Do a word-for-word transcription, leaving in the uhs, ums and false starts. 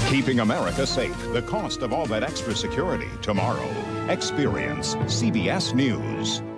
Keeping America safe. The cost of all that extra security. Tomorrow. Experience C B S News.